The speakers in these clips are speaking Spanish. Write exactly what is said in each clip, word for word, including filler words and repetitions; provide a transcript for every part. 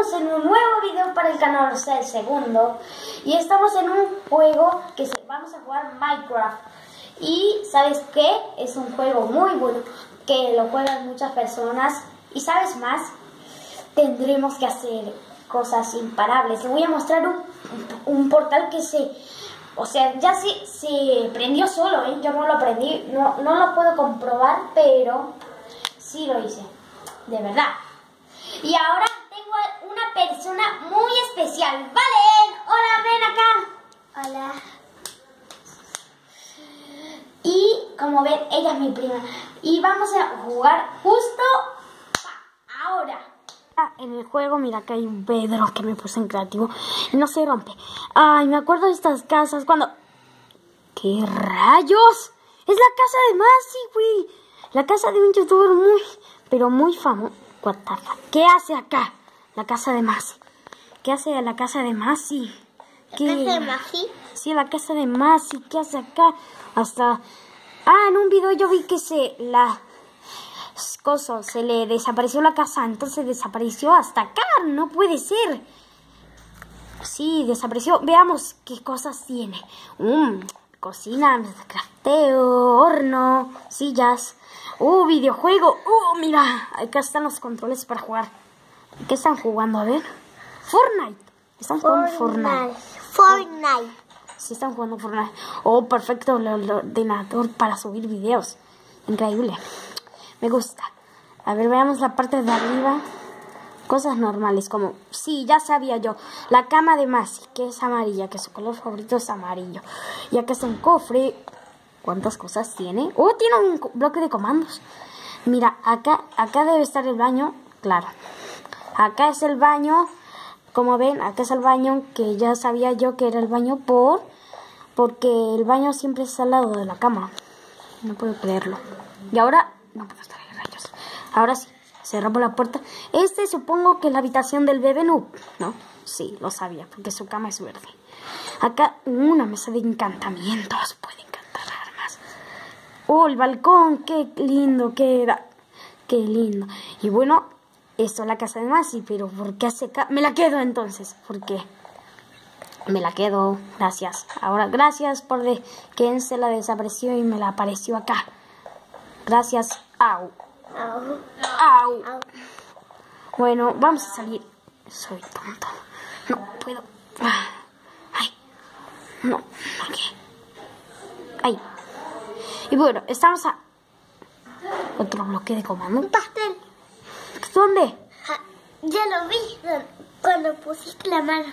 estamos en un nuevo video para el canal, o sea, el segundo. Y estamos en un juego que se, vamos a jugar Minecraft. Y ¿sabes qué? Es un juego muy bueno, que lo juegan muchas personas. Y ¿sabes más? Tendremos que hacer cosas imparables. Le voy a mostrar un, un portal que se... O sea, ya se, se prendió solo, ¿eh? Yo no lo prendí, no, no lo puedo comprobar, pero sí lo hice, de verdad. Y ahora tengo una persona muy especial. Valen, hola, ven acá. Hola. Y como ven, ella es mi prima. Y vamos a jugar justo ahora. En el juego, mira que hay un Pedro que me puse en creativo y no se rompe. Ay, me acuerdo de estas casas cuando... ¿Qué rayos? Es la casa de Masi, güey. La casa de un youtuber muy, pero muy famoso. What the fuck? ¿Qué hace acá? La casa de Masi. ¿Qué hace la casa de Masi? ¿Qué? ¿La casa de Masi? Sí, la casa de Masi. ¿Qué hace acá? Hasta... Ah, en un video yo vi que se... La... Coso, se le desapareció la casa, entonces desapareció hasta acá, no puede ser. Sí, desapareció. Veamos qué cosas tiene. Um, cocina, crafteo, horno, sillas. Uh, videojuego. Uh, mira, acá están los controles para jugar. ¿Qué están jugando? A ver. Fortnite. Están jugando Fortnite. Fortnite. Sí, están jugando Fortnite. Oh, perfecto, el ordenador para subir videos. Increíble. Me gusta. A ver, veamos la parte de arriba. Cosas normales como... Sí, ya sabía yo. La cama de Masi, que es amarilla, que su color favorito es amarillo. Y acá está un cofre. ¿Cuántas cosas tiene? Oh, tiene un bloque de comandos. Mira, acá, acá debe estar el baño. Claro. Acá es el baño. Como ven, acá es el baño, que ya sabía yo que era el baño por... Porque el baño siempre está al lado de la cama. No puedo creerlo. Y ahora... No puedo estar ahí, rayos. Ahora sí, cerramos la puerta. Este supongo que es la habitación del bebé noob, ¿no? Sí, lo sabía, porque su cama es verde. Acá una mesa de encantamientos. Puede encantar armas. Oh, el balcón, qué lindo queda. Qué lindo. Y bueno, esto es la casa de Masi, pero ¿por qué hace acá? Me la quedo entonces, ¿por qué? Me la quedo, gracias. Ahora, gracias por de que se la desapareció y me la apareció acá. Gracias. Au. Au. Au. Au. Bueno, vamos a salir. Soy tonto. No puedo. Ay. No. Aquí. Ahí. Y bueno, estamos a... Otro bloque de comando. Un pastel. ¿Dónde? Ja, ya lo vi cuando pusiste la mano.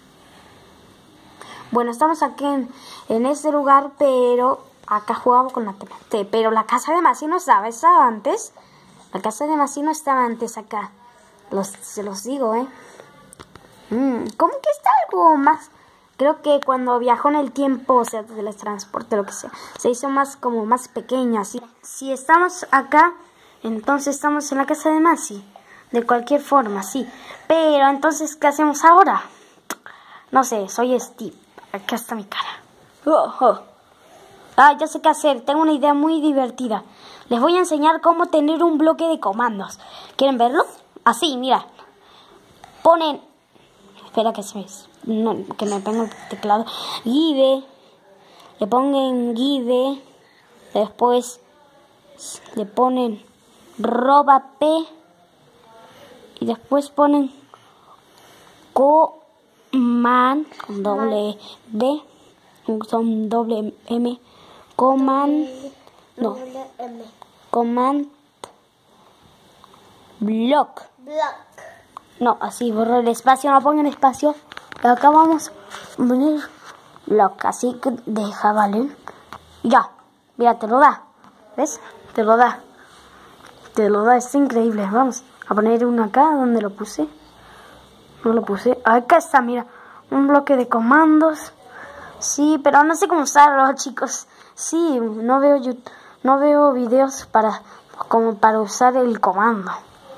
Bueno, estamos aquí en, en este lugar, pero... Acá jugamos con la T N T, pero la casa de Masi no estaba, estaba antes. La casa de Masi no estaba antes acá. Los, se los digo, ¿eh? Mm, ¿Cómo que está algo más? Creo que cuando viajó en el tiempo, o sea, del transporte, lo que sea, se hizo más como más pequeña, así. Si estamos acá, entonces estamos en la casa de Masi. De cualquier forma, sí. Pero entonces, ¿qué hacemos ahora? No sé, soy Steve. Acá está mi cara. Oh, oh. Ah, ya sé qué hacer. Tengo una idea muy divertida. Les voy a enseñar cómo tener un bloque de comandos. ¿Quieren verlo? Así, mira. Ponen... Espera que se me... No, que me ponga el teclado. Give. Le ponen give. Después le ponen róbate. Y después ponen command con doble B. Con doble M. Command, no, command, block. Block. No, así, borro el espacio, no pongan espacio. Y acá vamos a poner block, así que deja, ¿vale? Ya, mira, te lo da. ¿Ves? Te lo da. Te lo da, es increíble. Vamos a poner uno acá, donde lo puse. No lo puse. Acá está, mira, un bloque de comandos. Sí, pero no sé cómo usarlo, chicos. Sí, no veo YouTube, no veo videos para como para usar el comando.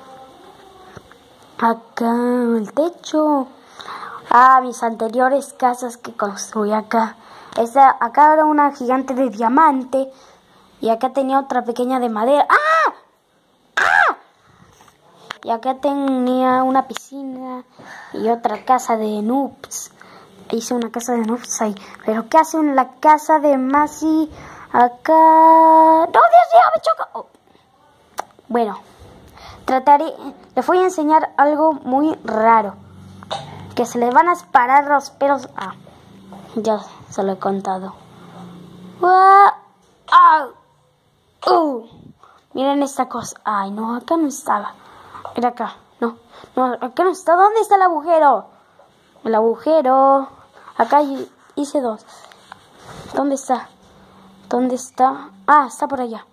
Acá el techo. Ah, mis anteriores casas que construí acá. Esta, acá era una gigante de diamante y acá tenía otra pequeña de madera. ¡Ah! ¡Ah! Y acá tenía una piscina y otra casa de noobs. Hice una casa de noobs ahí. Pero ¿qué hace en la casa de Masi acá? ¡No, Dios mío, me choca! Oh. Bueno, trataré... Les voy a enseñar algo muy raro. Que se le van a parar los pelos... Ah, ya se lo he contado. ¡Ah! ¡Ah! ¡Uh! Miren esta cosa. Ay, no, acá no estaba. Era acá. No, no, acá no está. ¿Dónde está el agujero? El agujero. Acá hice dos. ¿Dónde está? ¿Dónde está? Ah, está por allá.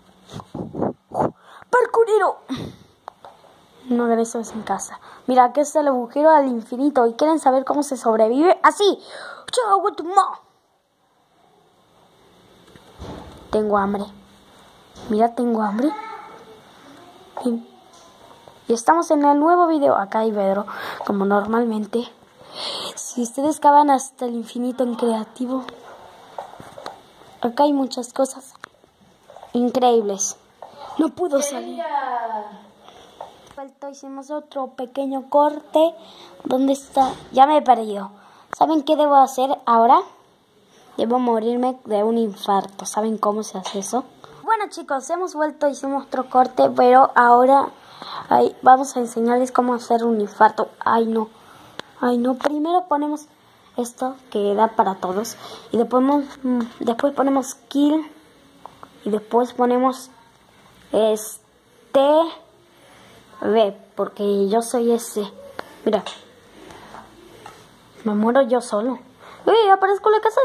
¡Parkourero! No hagan eso en casa. Mira, aquí está el agujero al infinito. ¿Y quieren saber cómo se sobrevive? ¡Así! Tengo hambre. Mira, tengo hambre. Y, y estamos en el nuevo video. Acá hay Pedro, como normalmente. Si ustedes cavan hasta el infinito en creativo, acá hay muchas cosas increíbles. No pudo salir. Hicimos otro pequeño corte. ¿Dónde está? Ya me he perdido. ¿Saben qué debo hacer ahora? Debo morirme de un infarto. ¿Saben cómo se hace eso? Bueno, chicos, hemos vuelto, hicimos otro corte, pero ahora ay, vamos a enseñarles cómo hacer un infarto. Ay, no. Ay, no. Primero ponemos esto que da para todos. Y después, después ponemos kill. Y después ponemos este... Ve, porque yo soy ese. Mira. Me muero yo solo. ¡Uy! Aparezco en la casa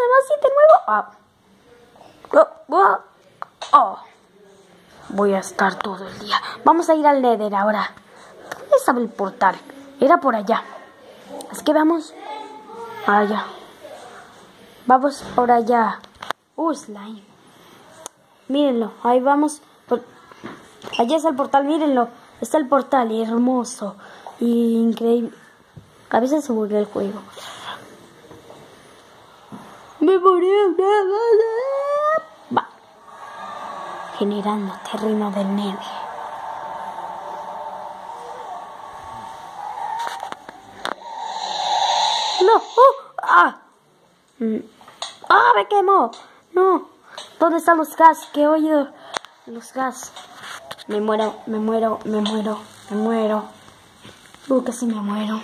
de Masi de nuevo. Ah. Oh, oh. Voy a estar todo el día. Vamos a ir al Nether ahora. ¿Dónde estaba el portal? Era por allá. Así que vamos allá. Vamos por allá. Uh, slime. Mírenlo. Ahí vamos. Por... Allá está el portal. Mírenlo. Está el portal. Hermoso. Y increíble. A veces se vuelve el juego. Me morí. Va. Generando terreno del Nether. No. Oh. Ah. Mm. Ah, me quemó. No. ¿Dónde están los gas? Que he oído los gas. Me muero, me muero, me muero, me muero. Uh, casi me muero.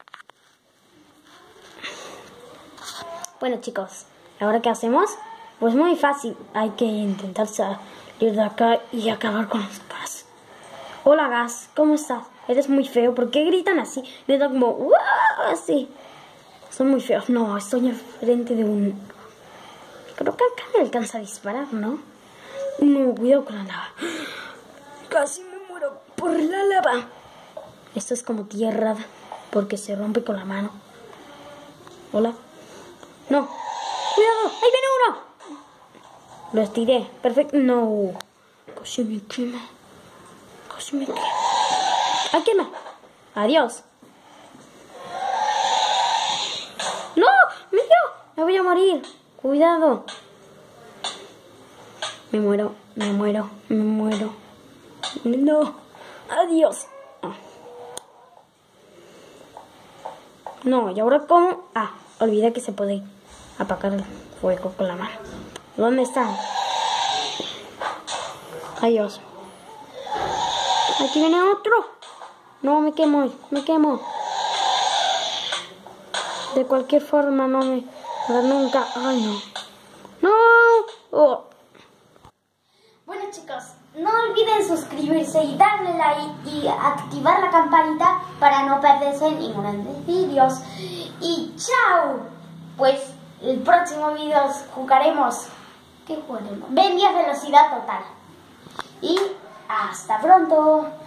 Bueno, chicos, ¿ahora qué hacemos? Pues muy fácil. Hay que intentar salir de acá y acabar con los gas. Hola, gas. ¿Cómo estás? Eres muy feo. ¿Por qué gritan así? Le dan como... ¡Uah! Así. Son muy feos. No, estoy enfrente de un... Creo que acá me alcanza a disparar, ¿no? No, cuidado con la lava. Casi me muero por la lava. Esto es como tierra porque se rompe con la mano. Hola. No. Cuidado. Ahí viene uno. Lo estiré. Perfecto. No. Casi me quema. Casi me quema. ¡Ay, quema! Adiós. ¡No! ¡Me dio! Me voy a morir. Cuidado. Me muero. Me muero. Me muero. No. Adiós. No, ¿y ahora cómo? Ah, olvidé que se puede apagar el fuego con la mano. ¿Dónde está? Adiós. Aquí viene otro. No, me quemo, me quemo. De cualquier forma no me... Nunca... Ay, no. No. Oh. Bueno, chicos, no olviden suscribirse y darle like y activar la campanita para no perderse ninguno de los vídeos. Y chao. Pues el próximo video jugaremos. ¿Qué jugaremos? Vendias velocidad total. Y hasta pronto.